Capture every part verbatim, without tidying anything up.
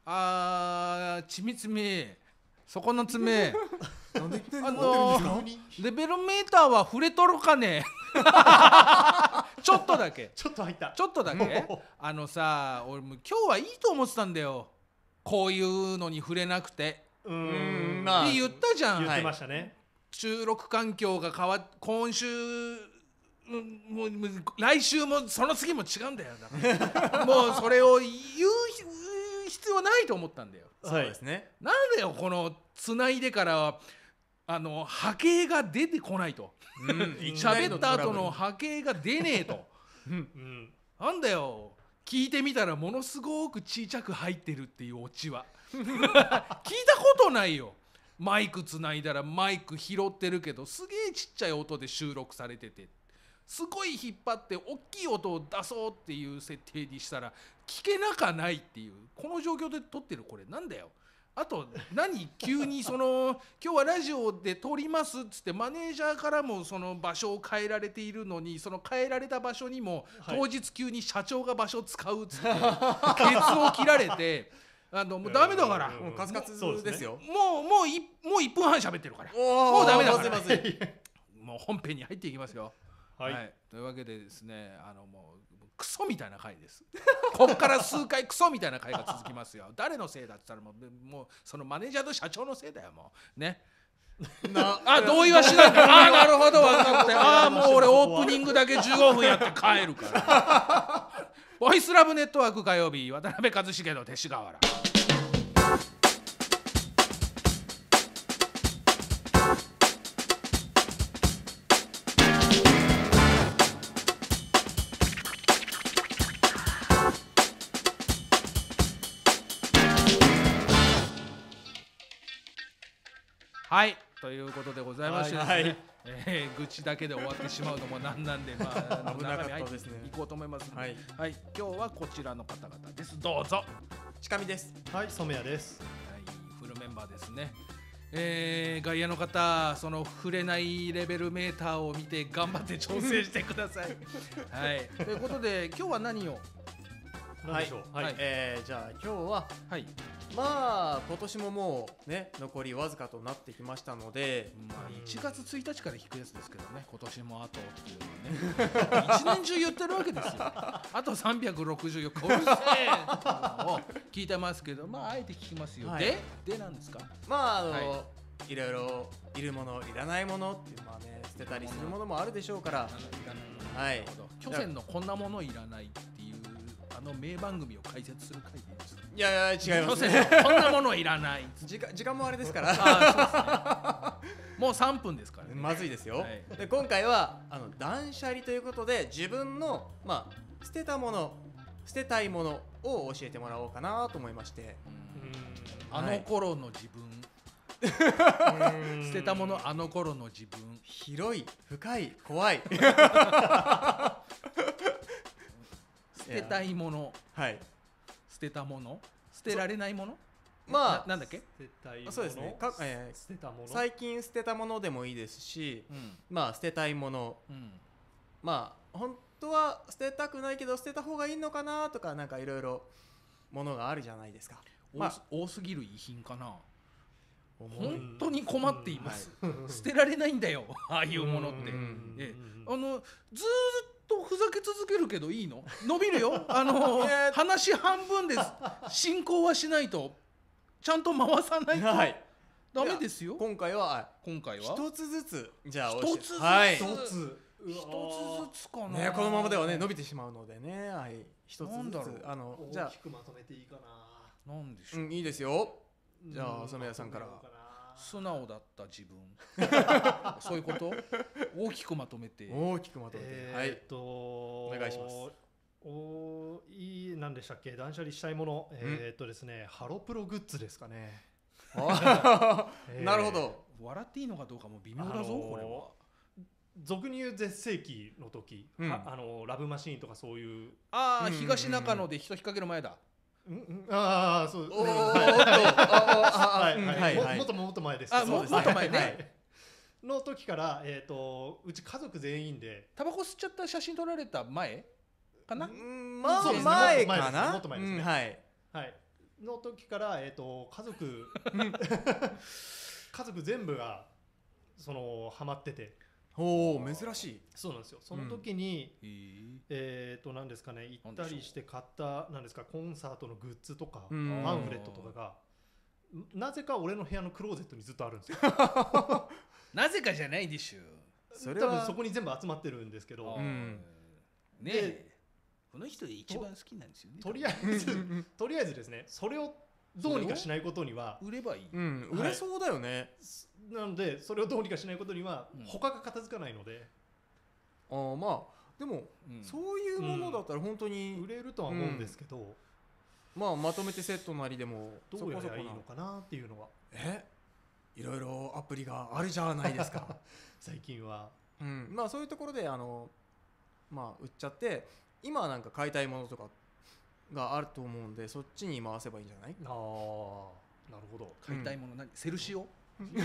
あーちみつみそこの爪なんであのー、レベルメーターは触れとるかねちょっとだけちょっと入ったちょっとだけあのさ俺も今日はいいと思ってたんだよこういうのに触れなくてうーんまあって言ったじゃん言ってましたね、 収録環境が変わっ今週もうもう来週もその次も違うんだよだからもうそれを言う必要ないと思ったんだよそうですね。 なんだよこのつないでからあの波形が出てこないと喋った後の波形が出ねえとうん、 なんだよ聞いてみたらものすごく小さく入ってるっていうオチは聞いたことないよマイクつないだらマイク拾ってるけどすげえちっちゃい音で収録されててすごい引っ張って大きい音を出そうっていう設定にしたら聞けなかないっていうこの状況で撮ってるこれなんだよあと何急にその今日はラジオで撮りますっつってマネージャーからもその場所を変えられているのにその変えられた場所にも当日急に社長が場所使うっつってケツを切られてあのもうダメだからもうカツカツですよ。 もうもういもういっぷんはん喋ってるからももうダメだからまずいまずい。 もう本編に入っていきますよ。 はい、 はい、というわけでですねあのもうクソみたいな回ですこっから数回クソみたいな回が続きますよ誰のせいだって言ったらもう、もうそのマネージャーと社長のせいだよもうねなあ同意はしないんだああなるほど分かってああもう俺オープニングだけじゅうごふんやって帰るからボイスラブネットワーク火曜日渡辺一茂の勅使河原はいということでございましてですね、 はいはいえー、愚痴だけで終わってしまうのもなんなんで、まあ、 危なかったですね中身入っていこうと思いますので、 はいはい、今日はこちらの方々ですどうぞ、はい、 近見です。 はい染谷です。 フルメンバーですね、えー、外野の方その触れないレベルメーターを見て頑張って調整してくださいはいということで今日は何を何でしょう。 はい、 はいえー、じゃあ今日ははいまあ今年ももうね残りわずかとなってきましたので、 まあ、いちがつついたちから引くやつですけどね今年もあとっていうのはね一年中言ってるわけですよあとさんびゃくろくじゅうよっかうるせえっていうのを聞いてますけどまああえて聞きますよ、 はい、 ででなんですかまああの、 はい、 いろいろいるものいらないものっていうまあね捨てたりするものもあるでしょうから、はい、 巨泉のこんなものいらないっていうあの名番組を解説する回でいいですか。 いやいや違いますね巨泉のこんなものいらない時間時間もあれですからあそうですねもうさんぷんですからねまずいですよ、 はい、 で今回はあの断捨離ということで自分の、まあ、捨てたもの捨てたいものを教えてもらおうかなと思いまして、 あの頃の自分捨てたものあの頃の自分広い深い怖い捨てたいもの、 はい、 捨てたもの捨てられないものまあな, なんだっけ捨てたいものそうですねか、えー、 捨てたもの最近捨てたものでもいいですし、 うんまあ捨てたいもの、 うん、 まあ本当は捨てたくないけど捨てた方がいいのかなとかなんかいろいろものがあるじゃないですか、まあ、 多すぎる遺品かな本本当に困っています、うんはい、捨てられないんだよああいうものって、えあのずーっとふざけ続けるけどいいの伸びるよあの話半分です進行はしないとちゃんと回さないと、はい、ダメですよ今回は今回は一つずつじゃあ一つずつ、 はい、 一つ一つずつかな、 ね、このままではね伸びてしまうのでね、はい、一つずつあのじゃあ大きくまとめていいかな。 なんでしょう、うん、 いいですよ。じゃあ染谷さんから素直だった自分そういうこと大きくまとめて大きくまとめて、 えー、 はいっとお願いします。 おいい何でしたっけ断捨離したいもの、えー、っとですねハロプログッズですかねなるほど、 笑っていいのかどうかも微妙だぞ、あのー、これは俗に言う絶世紀の時、 うん、 あのラブマシーンとかそういうああ、うんうんうん、東中野で人引っ掛ける前だうんうん、ああそうおーはいもっともっと前ですあもっと前ね、はい、 の時から、えー、とうち家族全員でタバコ吸っちゃった写真撮られた前かな、 うんまあ前かなもっと前ですね、 うん、はい、 はい、 の時から、えー、と家族家族全部がそのハマってて、 おお珍しい。 そうなんですよ。その時に、 へーえー、と何ですかね、行ったりして買ったなんですかコンサートのグッズとかパうんンフレットとかがなぜか俺の部屋のクローゼットにずっとあるんですよ。 なぜかじゃないでしょ。 それは多分そこに全部集まってるんですけど、 あーうんねでえ、この人一番好きなんですよね。 とりあえずとりあえずですね、それをどうにかしないことには、 売ればいい。 うん売れそうだよね。 なのでそれをどうにかしないことには、 うん他が片付かないので、 あーまあでもうんそういうものだったら本当に売れるとは思うんですけど、 まあまとめてセットなりでもそどうやこそこならいいのかなっていうのはえいろいろアプリがあるじゃないですか。 最近は。 うんまあそういうところであのまあ売っちゃって今はなんか買いたいものとかがあると思うんでそっちに回せばいいんじゃない？ ああ、なるほど。 買いたいもの何？セルシオ？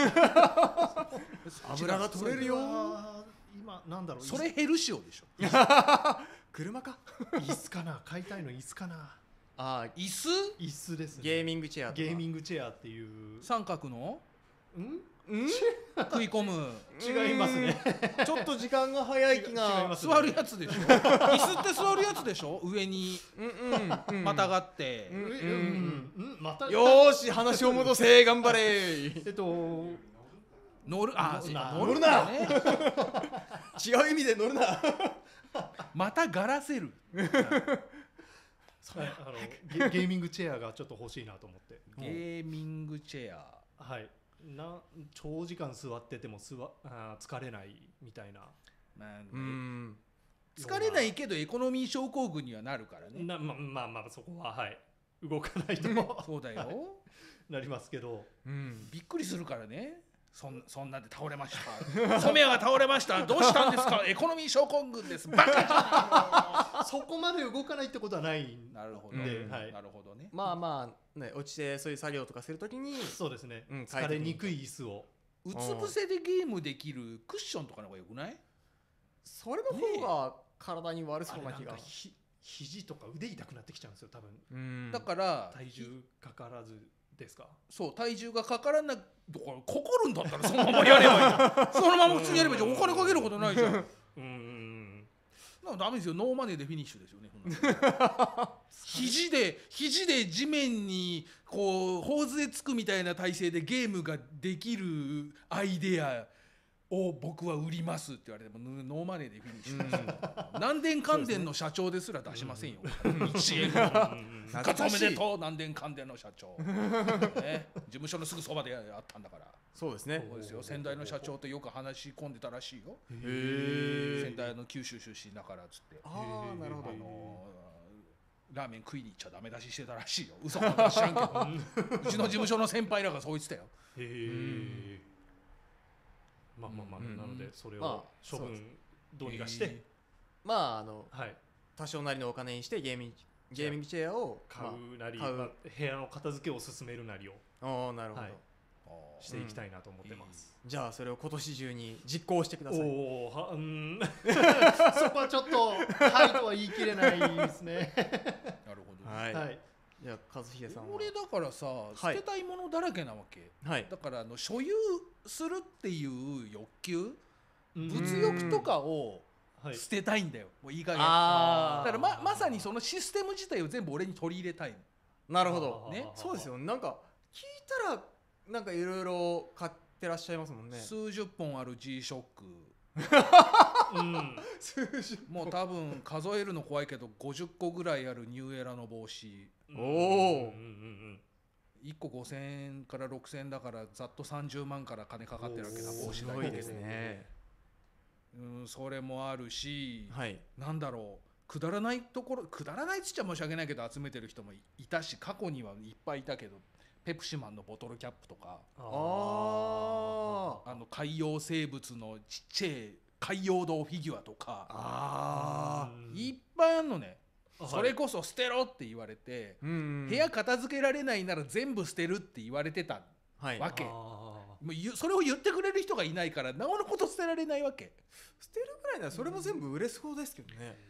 油が取れるよ。 あー今なんだろう。 それヘルシオでしょ。 車か。 椅子かな。買いたいの椅子かな。 あー椅子？ 椅子ですね。 ゲーミングチェアとかゲーミングチェアっていう。 三角のうんうん食い込む違いますね。 ちょっと時間が早い気違いがます座るやつでしょ。椅子って座るやつでしょ。上にうんうんうんまたがって。 うんうんうんうんまたよーし話を戻せ頑張れ。 えっと乗るあ乗るな乗るんだね。 違う意味で乗るな。 またがらせる。 はいあのゲゲーミングチェアがちょっと欲しいなと思って。 ゲーミングチェア。 はい。な長時間座ってても座あー疲れないみたいな。 まあうん疲れないけどエコノミー症候群にはなるからね。 なままあまあそこははい動かないとそうだよ。 なりますけど。 うんびっくりするからね。そんそんなんで倒れました染谷が倒れましたどうしたんですかエコノミー症候群ですバカじゃそこまで動かないってことはないんないなるほど、 うんはいなるほどね。 まあまあね落ちてそういう作業とかするときにそうですね、 うん疲れにくい椅子を。 うつ伏せでゲームできるクッションとかの方がよくない？ それの方が体に悪あれなんそうな気がかひ肘とか腕痛くなってきちゃうんですよ多分。 うんだから体重かからずですか。 そう体重がかからなだからかかるんだったらそのままやればいいじゃんそのまま普通にやればいいじゃん。お金かけることないじゃん。 うんうんうんなんかダメですよ。ノーマネーでフィニッシュですよね。肘で肘で地面にこう頬杖つくみたいな体勢でゲームができるアイデアを僕は売りますって言われてもノーマネーでフィニッシュですよ。南電関電の社長ですら出しませんよ。いちえん復活おめでとう南電関電の社長、ね、事務所のすぐそばであったんだから。 そうですねそうですよ。先代の社長とよく話し込んでたらしいよ。 へ先代の九州出身だからっつってああなるほどあのーラーメン食いに行っちゃダメ出ししてたらしいよ。嘘かどうか知らんけどうちの事務所の先輩らがそう言ってたよ。 へえ。まあまあまあ、 うんなのでそれまあを処分そうですどうにかして、 へーまああのはい、 多少なりのお金にしてゲーミングゲーミングチェアを買うなり、 買うまあ部屋の片付けを進めるなりをまあああなるほど、 はいあーしていきたいなと思ってます。 じゃあそれを今年中に実行してください。 おおはうんそこはちょっとはいとは言い切れないですね。 なるほど、 はい、 はい。 じゃあ和秀さんは俺だからさ捨てたいものだらけなわけ、 はいだからあの所有するっていう欲求うん物欲とかをはい。 捨てたいんだよ。もういい加減だあからままさにそのシステム自体を全部俺に取り入れたいの。 あなるほどねそうですよ。なんか聞いたらなんかいろいろ買ってらっしゃいますもんね。 数十本ある G ショックうん。 数十もう多分数えるの怖いけどごじゅっこぐらいあるニューエラの帽子おーうんうんうんいっこごせんえんからろくせんえんだからざっとさんじゅうまんから金かかってるわけなおー帽子だけですごいですね。 うんそれもあるし、 はいなんだろうくだらないところくだらないっつっちゃ申し訳ないけど集めてる人もいいたし過去にはいっぱいいたけどペプシマンのボトルキャップとかうん。 あーあの海洋生物のちっちゃい海洋堂フィギュアとかあいっぱいあるのね。 はいそれこそ捨てろって言われて、 ーうん部屋片付けられないなら全部捨てるって言われてたはいわけ。 あもうゆそれを言ってくれる人がいないからなおのこと捨てられないわけ。 捨てるぐらいならそれも全部売れそうですけどね。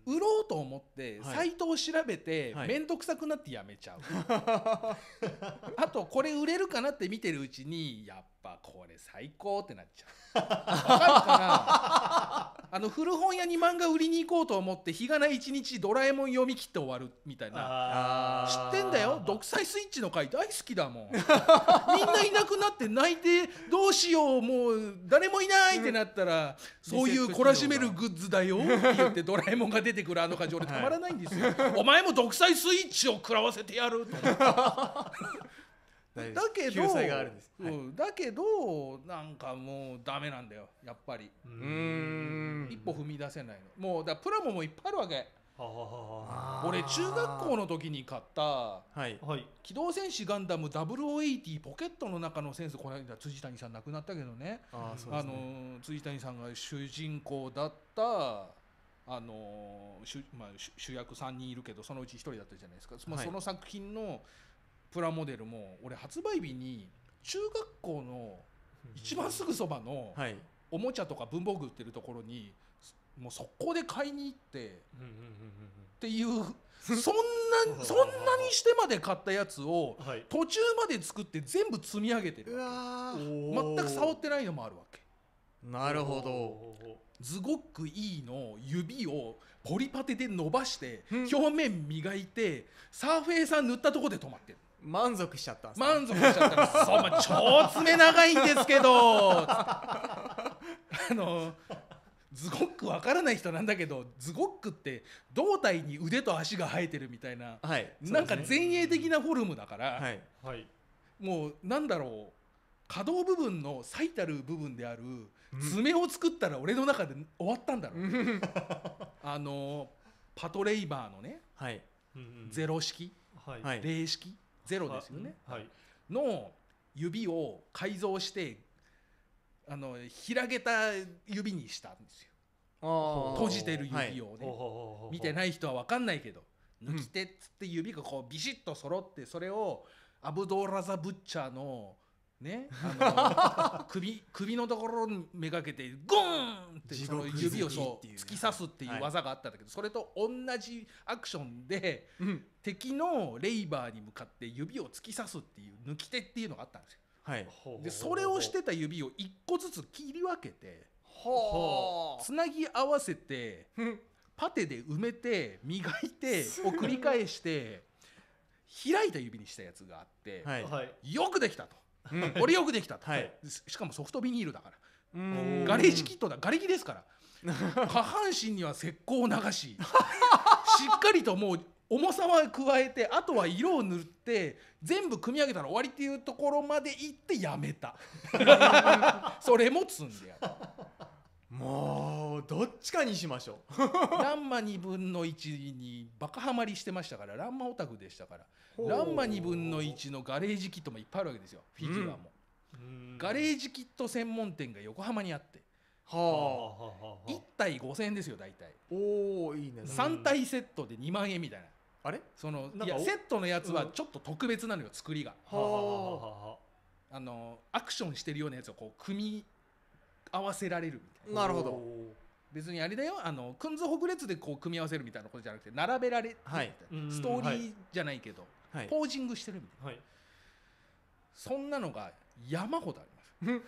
売ろうと思ってはいサイトを調べてはい面倒くさくなってやめちゃう、あとこれ売れるかなって見てるうちにやっぱこれ最高ってなっちゃう。わかるかなあの古本屋に漫画売りに行こうと思って日がない一日ドラえもん読み切って終わるみたいな。 あー知ってんだよ、独裁スイッチの回大好きだもんみんないなくなって泣いてどうしようもう誰もいないってなったら、そういう懲らしめるグッズだよって言ってドラえもんが出てくるあの感じ俺たまらないんですよ、お前も独裁スイッチを食らわせてやると思って大丈夫ですだけど救済があるんです、はい、 うんだけどなんかもうダメなんだよやっぱり。 ううーん一歩踏み出せないの。もうだからプラモもいっぱいあるわけ。 はははあー俺中学校の時に買ったはいははい機動戦士ガンダムダブルオーエイティポケットの中のセンス、この間辻谷さん亡くなったけどね、 あーそうあですねの辻谷さんが主人公だったあの主,、まあ、主主役さんにんいるけどそのうちひとりだったじゃないですか、まあ、 はいその作品のプラモデルも俺発売日に中学校の一番すぐそばのはいおもちゃとか文房具売ってるところにもう速攻で買いに行ってうんうんうんっていうそんなそんなにしてまで買ったやつをうんはい途中まで作って全部積み上げてうるわわけ。 ー全く触ってないのもあるわけ。 なるほどどズゴック E の指をポリパテで伸ばしてうん表面磨いてサーフェイサー塗ったところで止まってる。 満足しちゃったんですか満足しちゃったらそう、まあ、超爪長いんですけどあのズゴックわからない人なんだけどズゴックって胴体に腕と足が生えてるみたいな、 はいなんかそうですね前衛的なフォルムだから、 はいはいもうなんだろう可動部分の最たる部分である爪を作ったら俺の中で終わったんだろう、あのパトレイバーのねはいうんうんゼロ式はいはい零式ゼロですよねはいの指を改造してあの開けた指にしたんですよ。 あー閉じてるはい指をね、 ほうほうほうほう見てない人は分かんないけどうん抜き手っつって指がこうビシッと揃ってそれをアブドーラザ・ブッチャーのねあの首首のところにめがけてゴーンってその指をそう突き刺すっていう技があったんだけど、それと同じアクションでうん敵のレイバーに向かって指を突き刺すっていう抜き手っていうのがあったんですよ。 はいほうほうほうほうでそれをしてた指を一個ずつ切り分けてほつなぎ合わせてうパテで埋めて磨いてを繰り返して開いた指にしたやつがあって、 はいはいよくできたと、 うん俺よくできたと、 はいししかもソフトビニールだからうーんガレージキットだ瓦礫ですから下半身には石膏を流ししっかりともう重さは加えてあとは色を塗って全部組み上げたら終わりっていうところまで行ってやめたそれも積んでやるもうどっちかにしましょうランマにぶんのいちにバカハマりしてましたからランマオタクでしたからほうランマにぶんのいちのガレージキットもいっぱいあるわけですよフィギュアも、 うんガレージキット専門店が横浜にあってはあいち体ごせんえんですよ大体おおいいねんさん体セットでにまんえんみたいなあれそのなんかおいやセットのやつはちょっと特別なのよ作りがはあはあはあはあのアクションしてるようなやつをこう組み合わせられるみたいなあなるほどお別にあれだよあのくんずほぐれつでこう組み合わせるみたいなことじゃなくて並べられてみたいな、 うんストーリーじゃないけど、 はいポージングしてるみたいなーはいそんなのが山ほどあります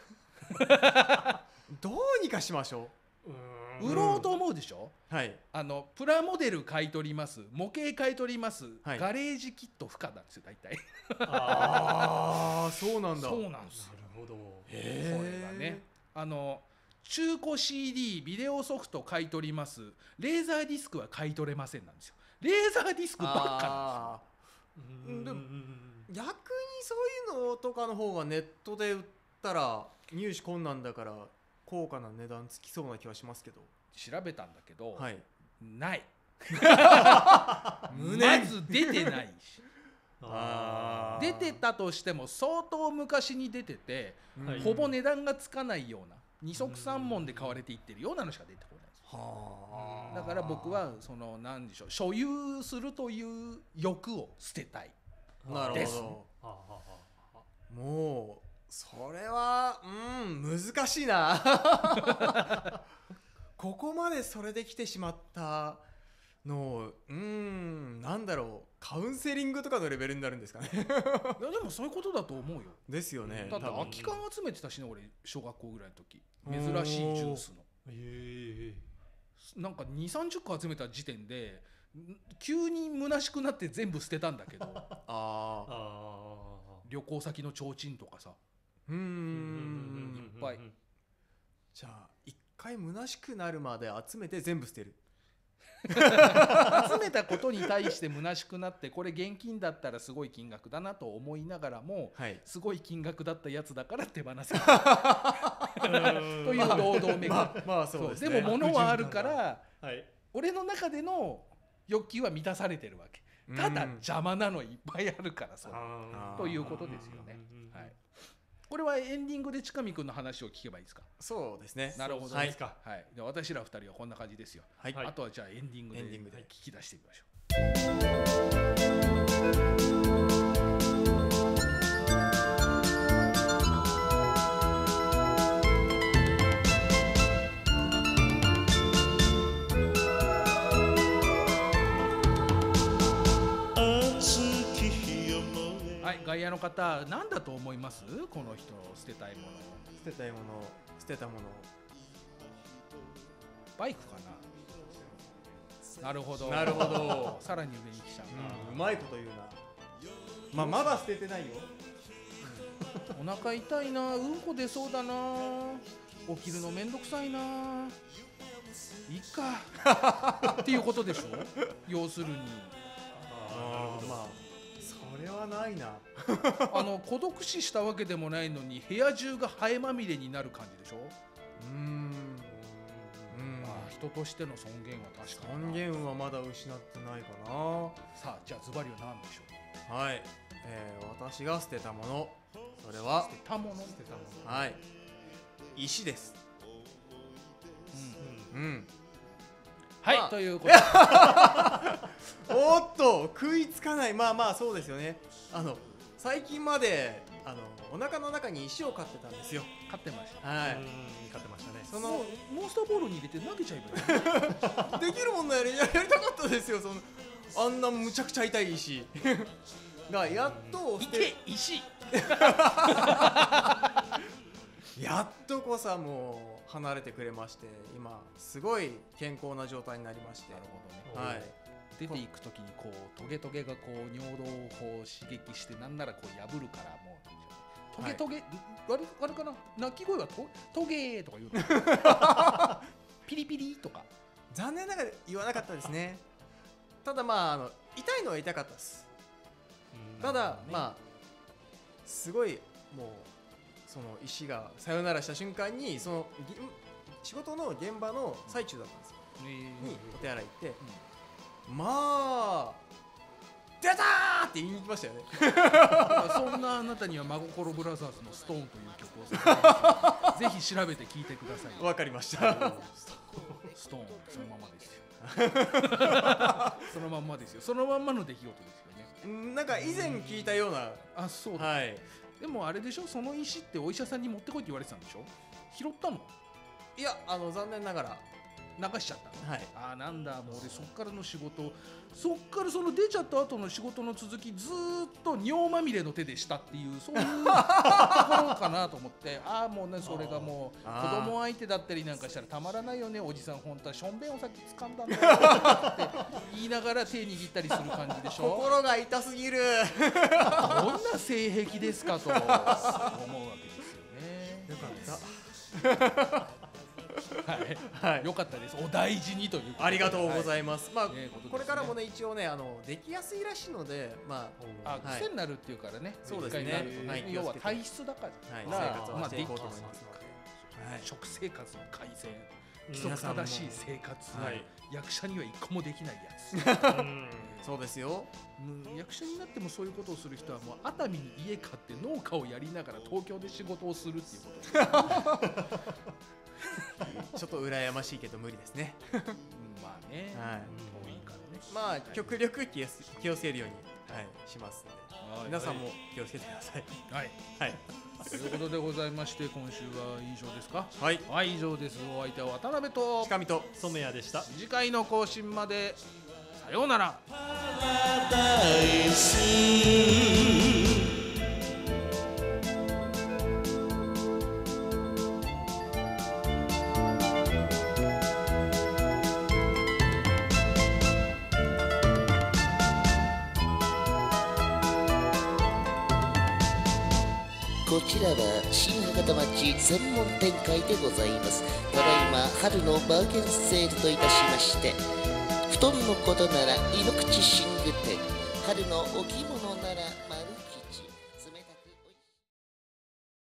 どうにかしましょうーん売ろうと思うでしょ、 うはいあのプラモデル買い取ります模型買い取ります、 はいガレージキット不可なんですよ大体あああそうなんだそうなんですよーなるほどへこれはねあの中古 シーディー ビデオソフト買い取りますレーザーディスクは買い取れませんなんですよレーザーディスクばっかあうんでもうんー逆にそういうのとかの方がネットで売ったら入手困難だから高価な値段つきそうな気はしますけど調べたんだけど、 はいない無ま念ず出てないしあー出てたとしても相当昔に出てて、 はいほぼ値段がつかないような二足三門で買われていってるようなのしか出てこないですはあだから僕はその何でしょう所有するという欲を捨てたいなるですほどあはははもうそれはうん難しいなここまでそれで来てしまったのうーんなんだろうカウンセリングとかのレベルになるんですかねいやでもそういうことだと思うよ。 ですよねだって多分空き缶集めてたしね俺小学校ぐらいの時珍しいジュースのえなんかにじゅうさんじゅっこ集めた時点でん急に虚しくなって全部捨てたんだけどああああ旅行先の提灯とかさうーうんんいっぱいじゃあ一回虚しくなるまで集めて全部捨てる集めたことに対して虚しくなってこれ現金だったらすごい金額だなと思いながらもはいすごい金額だったやつだから手放せないうんという労働巡り、 まあまあそうですねでも物はあるからはい俺の中での欲求は満たされてるわけただうん邪魔なのいっぱいあるからそうあーということですよねうんうんうんはいこれはエンディングで近見君の話を聞けばいいですか。 そうですねなるほどねそうですかはい、で私らふたりはこんな感じですよ、 はいはいあとはじゃあエンディングでエンディングではい聞き出してみましょう。はい外野の方何だと思いますこの人捨てたいもの。 捨てたいもの捨てたものバイクかな。なるほどなるほどさらに上に来ちゃううんうまいこと言うなまあまだ捨ててないよな、お腹痛いなうんこ出そうだな起きるのめんどくさいないいかっていうことでしょ要するにあーなるほどまあそれはないなあの孤独死したわけでもないのに部屋中がハエまみれになる感じでしょ、 うーんうんまあ、人としての尊厳は確かにな尊厳はまだ失ってないかなさあじゃあズバリは何でしょう。 はい、えー、私が捨てたものそれは捨てたもの、 捨てたものはい石ですうん、 うんはい、 まあということでおっと食いつかないまあまあそうですよねあの最近まであのお腹の中に石を飼ってたんですよ勝ってました。 はいうん買ってましたねそのもうモンスターボールに入れて投げちゃえばいいできるもんならやりやりたかったですよそのあんなむちゃくちゃ痛い石がやっと捨いてけ石やっとこさもう離れてくれまして今すごい健康な状態になりましてなるほどね。 はい出ていくときにこうトゲトゲがこう尿道をこう刺激してなんならこう破るからもうトゲトゲ、あれあれかな鳴き声はトトゲーとか言うのピリピリとか残念ながら言わなかったですねただまああの痛いのは痛かったですうんただまあすごいもうその石がさよならした瞬間にそのぎ仕事の現場の最中だったんですよにお手洗い行ってまあ出たーって言いに来ましたよねそんなあなたには真心ブラザーズのストーンという曲をさぜひ調べて聴いてください。 わかりましたストーンそのままですよそのまんまですよそのまんまの出来事ですよね。 なんか以前聞いたようなあそうだ、 はいでもあれでしょその石ってお医者さんに持ってこいって言われてたんでしょ。拾ったのいやあの残念ながら流しちゃったの。 はいあーなんだもう俺そっからの仕事そっからその出ちゃった後の仕事の続きずーっと尿まみれの手でしたっていうそういうところかなと思ってああもうねそれがもうあー子供相手だったりなんかしたらたまらないよねおじさん本当はしょんべんをさっき掴んだんだよって言いながら手握ったりする感じでしょ。 心が痛すぎるどんな性癖ですかと思うわけですよね。 よかったはい、 はいよかったです。お大事にということでありがとうございいます、まあ、 ねことですねこれからもね一応ねあのできやすいらしいのでまあ、 はい癖になるっていうからね。 そうですね一回になるとねはい要は気をつけて体質だから。 あ、はい、 まあ生活はしていこうと思いますので、はい食生活の改善、規皆則正しい生活、 はい役者には一個もできないやうんそうですよつ。うん役者になってもそういうことをする人はもう熱海に家買って農家をやりながら東京で仕事をするっていうこと。 ちょっと羨ましいけど無理ですねうんまあね。 はい遠いからね。 まあ極力気をつ気をつけるように、はい、しますのではい皆さんも気をつけてくださいはい。 はいということでございまして今週は以上ですか。 はいはい以上です。お相手は渡辺と近見と染谷でした。 次回の更新までさようなら。 こちらは新博多町専門展開でございます。ただいま春のバーゲンセールといたしまして、布団のことなら井の口寝具店、春の置物なら